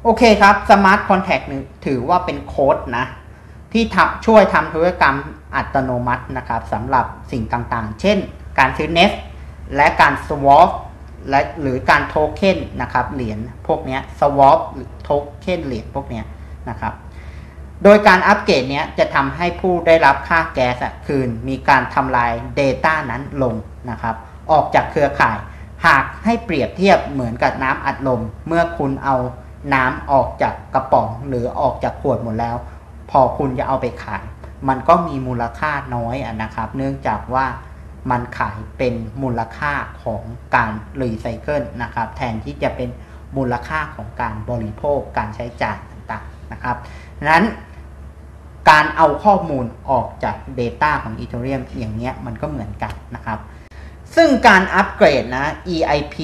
โอเคครับ Smart Contract ถือว่าเป็นโค้ดนะที่ช่วยทำธุรกรรมอัตโนมัตินะครับสำหรับสิ่งต่างๆเช่นการซื้อ Nest และการ Swap และหรือการโทเค็นนะครับเหรียญพวกนี้ Swap หรือโทเค็นเหรียญพวกนี้นะครับโดยการอัปเกรดเนี้ยจะทำให้ผู้ได้รับค่าแก๊สคืนมีการทำลาย Data นั้นลงนะครับออกจากเครือข่ายหากให้เปรียบเทียบเหมือนกับน้ำอัดลมเมื่อคุณเอาน้ำออกจากกระป๋องหรือออกจากขวดหมดแล้วพอคุณจะเอาไปขายมันก็มีมูลค่าน้อยนะครับเนื่องจากว่ามันขายเป็นมูลค่าของการรีไซเคิลนะครับแทนที่จะเป็นมูลค่าของการบริโภคการใช้จ่ายต่างๆนะครับนั้นการเอาข้อมูลออกจาก Data ของ Ethereum อย่างเงี้ยมันก็เหมือนกันนะครับซึ่งการอัปเกรดนะ EIP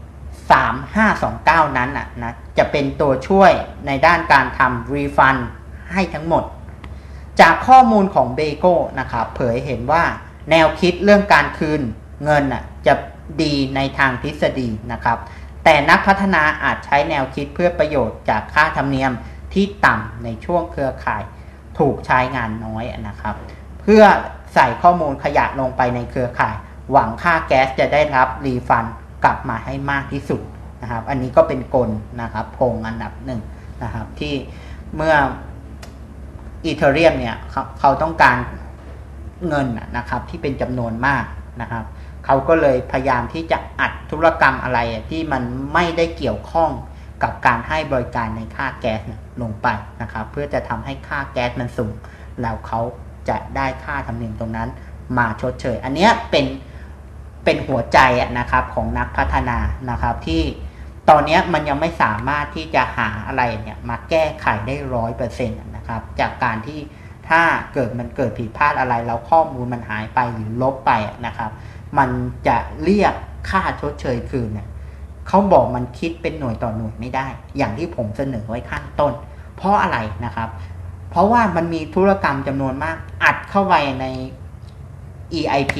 3529นั้นนะจะเป็นตัวช่วยในด้านการทำ Refund ให้ทั้งหมดจากข้อมูลของ Bego นะครับเผยเห็นว่าแนวคิดเรื่องการคืนเงินจะดีในทางทฤษฎีนะครับแต่นักพัฒนาอาจใช้แนวคิดเพื่อประโยชน์จากค่าธรรมเนียมที่ต่ำในช่วงเครือข่ายถูกใช้งานน้อยนะครับเพื่อใส่ข้อมูลขยะลงไปในเครือข่ายหวังค่าแก๊สจะได้รับรีฟันกลับมาให้มากที่สุดนะครับอันนี้ก็เป็นกลนะครับโพงอันดับหนึ่งนะครับที่เมื่ออีเธอเรียมเนี่ยเขาต้องการเงินนะครับที่เป็นจำนวนมากนะครับเขาก็เลยพยายามที่จะอัดธุรกรรมอะไรที่มันไม่ได้เกี่ยวข้องกับการให้บริการในค่าแก๊สลงไปนะครับเพื่อจะทำให้ค่าแก๊สมันสูงแล้วเขาจะได้ค่าธรรมเนียมตรงนั้นมาชดเชยอันนี้เป็นหัวใจนะครับของนักพัฒนานะครับที่ตอนนี้มันยังไม่สามารถที่จะหาอะไรเนี่ยมาแก้ไขได้ 100% นะครับจากการที่ถ้ามันเกิดผิดพลาดอะไรแล้วข้อมูลมันหายไปหรือลบไปนะครับมันจะเรียกค่าชดเชยคืนเนี่ยเขาบอกมันคิดเป็นหน่วยต่อหน่วยไม่ได้อย่างที่ผมเสนอไว้ข้างต้นเพราะอะไรนะครับเพราะว่ามันมีธุรกรรมจำนวนมากอัดเข้าไปใน EIP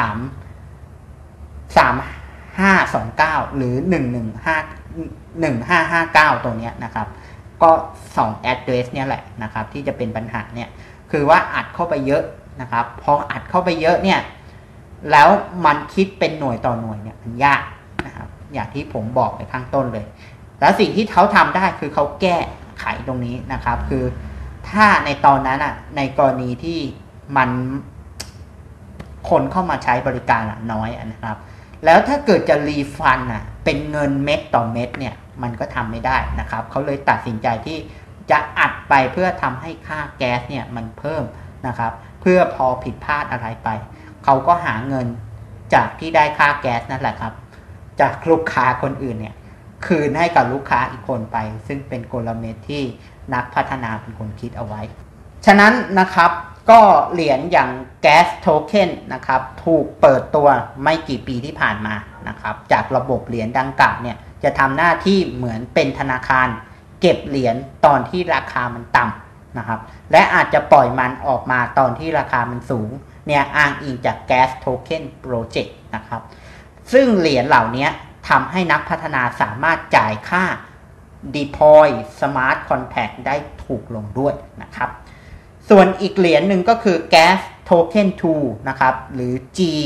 3529หรือ1559ตัวเนี้ยนะครับก็2 address เนี่ยแหละนะครับที่จะเป็นปัญหาเนี่ยคือว่าอัดเข้าไปเยอะนะครับพออัดเข้าไปเยอะเนี่ยแล้วมันคิดเป็นหน่วยต่อหน่วยเนี่ยมันยากนะครับอย่างที่ผมบอกไปข้างต้นเลยแล้วสิ่งที่เขาทำได้คือเขาแก้ไขตรงนี้นะครับคือถ้าในตอนนั้นในกรณีที่มันคนเข้ามาใช้บริการน้อยนะครับแล้วถ้าเกิดจะรีฟันเป็นเงินเม็ดต่อเม็ดเนี่ยมันก็ทำไม่ได้นะครับเขาเลยตัดสินใจที่จะอัดไปเพื่อทำให้ค่าแก๊สเนี่ยมันเพิ่มนะครับเพื่อพอผิดพลาดอะไรไปเขาก็หาเงินจากที่ได้ค่าแก๊สนั่นแหละครับจากลูกค้าคนอื่นเนี่ยคืนให้กับลูกค้าอีกคนไปซึ่งเป็นกลเม็ดที่นักพัฒนาเป็นคนคิดเอาไว้ฉะนั้นนะครับก็เหรียญอย่าง Gas Token นะครับถูกเปิดตัวไม่กี่ปีที่ผ่านมานะครับจากระบบเหรียญดังกล่าวเนี่ยจะทำหน้าที่เหมือนเป็นธนาคารเก็บเหรียญตอนที่ราคามันต่ำนะครับและอาจจะปล่อยมันออกมาตอนที่ราคามันสูงเนี่ยอ้างอิงจาก Gas Token Project นะครับซึ่งเหรียญเหล่านี้ทำให้นักพัฒนาสามารถจ่ายค่า Deploy Smart Contract ได้ถูกลงด้วยนะครับส่วนอีกเหรียญหนึ่งก็คือ Gas Token 2 นะครับหรือ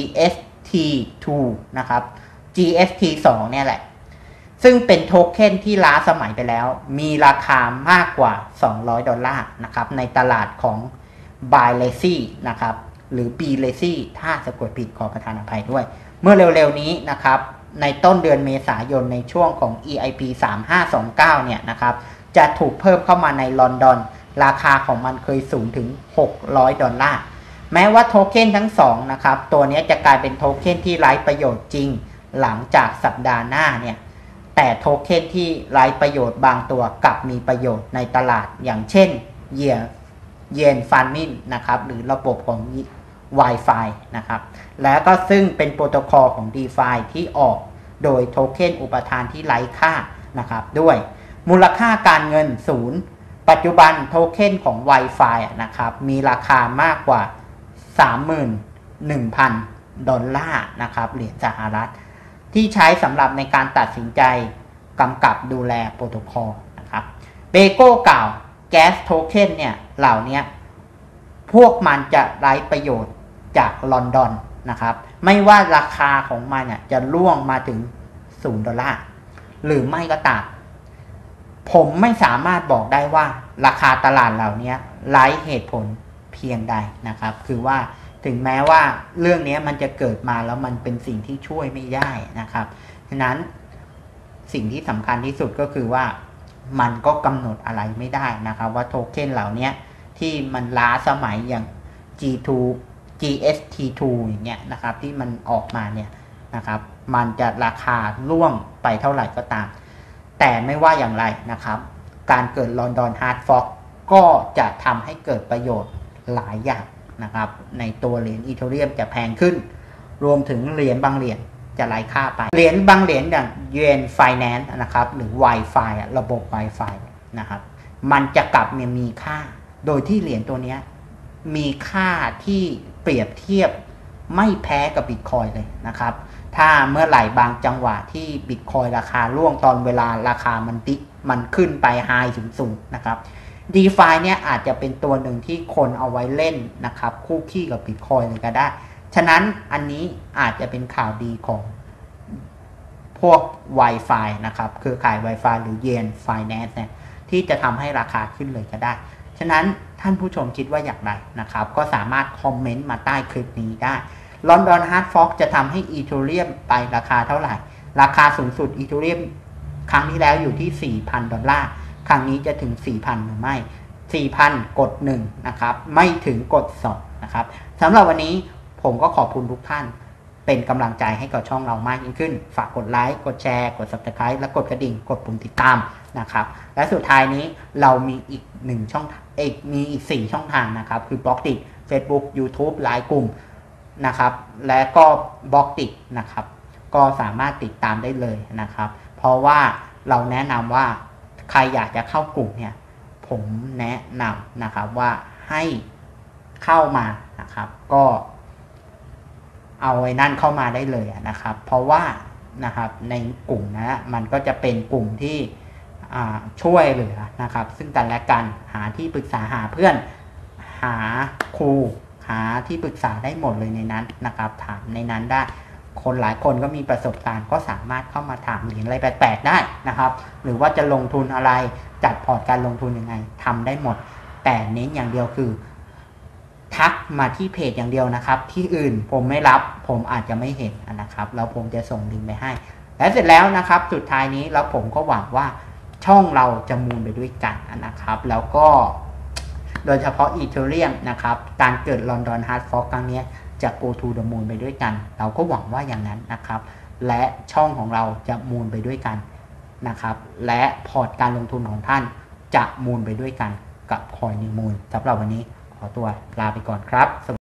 GST2 นะครับ GST2 เนี่ยแหละซึ่งเป็นโทเค็นที่ล้าสมัยไปแล้วมีราคามากกว่า$200นะครับในตลาดของ Binance นะครับหรือ Binance ถ้าสะกดผิดขอประทานอภัยด้วยเมื่อเร็วๆนี้นะครับในต้นเดือนเมษายนในช่วงของ EIP 3529เนี่ยนะครับจะถูกเพิ่มเข้ามาในลอนดอนราคาของมันเคยสูงถึง$600แม้ว่าโทเค็นทั้งสองนะครับตัวนี้จะกลายเป็นโทเค็นที่ไร้ประโยชน์จริงหลังจากสัปดาห์หน้าเนี่ยแต่โทเค็นที่ไร้ประโยชน์บางตัวกลับมีประโยชน์ในตลาดอย่างเช่นเยนฟาร์มินนะครับหรือระบบของ Wi-Fi นะครับแล้วก็ซึ่งเป็นโปรโตคอลของ DeFi ที่ออกโดยโทเค็นอุปทานที่ไร้ค่านะครับด้วยมูลค่าการเงินศูนย์ปัจจุบันโทเค็นของ Wi-Fi นะครับมีราคามากกว่า $31,000 นะครับเหรียญสหรัฐที่ใช้สำหรับในการตัดสินใจกำกับดูแลโปรโตคอลนะครับเบโก้กล่าวแก๊สโทเค็นเนี่ยเหล่านี้พวกมันจะไร้ประโยชน์จากลอนดอนนะครับไม่ว่าราคาของมันจะล่วงมาถึง$0หรือไม่ก็ตามผมไม่สามารถบอกได้ว่าราคาตลาดเหล่านี้ไร้เหตุผลเพียงใดนะครับคือว่าถึงแม้ว่าเรื่องนี้มันจะเกิดมาแล้วมันเป็นสิ่งที่ช่วยไม่ได้นะครับฉะนั้นสิ่งที่สำคัญที่สุดก็คือว่ามันก็กำหนดอะไรไม่ได้นะครับว่าโทเค็นเหล่านี้ที่มันล้าสมัยอย่าง G2 GST2 อย่างเงี้ยนะครับที่มันออกมาเนี่ยนะครับมันจะราคาล่วงไปเท่าไหร่ก็ตามแต่ไม่ว่าอย่างไรนะครับการเกิดลอนดอนฮาร์ดฟ็อกก็จะทำให้เกิดประโยชน์หลายอย่างนะครับในตัวเหรียญอีเธเรียมจะแพงขึ้นรวมถึงเหรียญบางเหรียญจะไร้ค่าไปเหรียญบางเหรียญอย่าง Yuan Finance นะครับหรือ Wi-Fi ระบบ Wi-Fi นะครับมันจะกลับมีค่าโดยที่เหรียญตัวนี้มีค่าที่เปรียบเทียบไม่แพ้กับ Bitcoin เลยนะครับถ้าเมื่อไหร่บางจังหวะที่ Bitcoin ราคาร่วงตอนเวลาราคามันขึ้นไปไฮสูงๆนะครับ DeFi เนี่ยอาจจะเป็นตัวหนึ่งที่คนเอาไว้เล่นนะครับคู่ขี้กับ Bitcoin เลยก็ได้ฉะนั้นอันนี้อาจจะเป็นข่าวดีของพวก Wi-Fi นะครับเครือข่าย Wi-Fi หรือ Yuan Finance เนี่ยที่จะทำให้ราคาขึ้นเลยก็ได้ฉะนั้นท่านผู้ชมคิดว่าอย่างไรนะครับก็สามารถคอมเมนต์มาใต้คลิปนี้ได้ลอนดอนฮาร์ดฟ็อกจะทำให้อีเธเรียมไปราคาเท่าไหร่ราคาสูงสุดอีเธเรียมครั้งที่แล้วอยู่ที่$4,000ครั้งนี้จะถึง 4,000 หรือไม่ 4,000 กด1นะครับไม่ถึงกด2นะครับสำหรับวันนี้ผมก็ขอบคุณทุกท่านเป็นกำลังใจให้กับช่องเรามากยิ่งขึ้นฝากกดไลค์กดแชร์กด Subscribe และกดกระดิ่งกดปุ่มติดตามนะครับและสุดท้ายนี้เรามีอีก1ช่องมีอีก4ช่องทางนะครับคือบล็อกดิ Facebook YouTube ไลน์กลุ่มนะครับและก็บล็อกดินะครับก็สามารถติดตามได้เลยนะครับเพราะว่าเราแนะนำว่าใครอยากจะเข้ากลุ่มเนี่ยผมแนะนำนะครับว่าให้เข้ามานะครับก็เอาไอ้นั่นเข้ามาได้เลยนะครับเพราะว่านะครับในกลุ่มนะมันก็จะเป็นกลุ่มที่ช่วยเหลือนะครับซึ่งกันและกันหาที่ปรึกษาหาเพื่อนหาครูหาที่ปรึกษาได้หมดเลยในนั้นนะครับถามในนั้นได้คนหลายคนก็มีประสบการณ์ก็สามารถเข้ามาถามเหรียญอะไรแปลกๆได้นะครับหรือว่าจะลงทุนอะไรจัดพอร์ตการลงทุนยังไงทำได้หมดแต่เน้นอย่างเดียวคือทักมาที่เพจอย่างเดียวนะครับที่อื่นผมไม่รับผมอาจจะไม่เห็นนะครับแล้วผมจะส่งลิงก์ไปให้และเสร็จแล้วนะครับสุดท้ายนี้แล้วผมก็หวังว่าช่องเราจะมูลไปด้วยกันนะครับแล้วก็โดยเฉพาะอีเธเรียมนะครับการเกิดลอนดอนฮาร์ดฟ็อกครั้งนี้จะ go to the moon ไปด้วยกันเราก็หวังว่าอย่างนั้นนะครับและช่องของเราจะมูลไปด้วยกันนะครับและพอร์ตการลงทุนของท่านจะมูลไปด้วยกันกับคอยนิวมูลสำหรับวันนี้ขอตัวลาไปก่อนครับ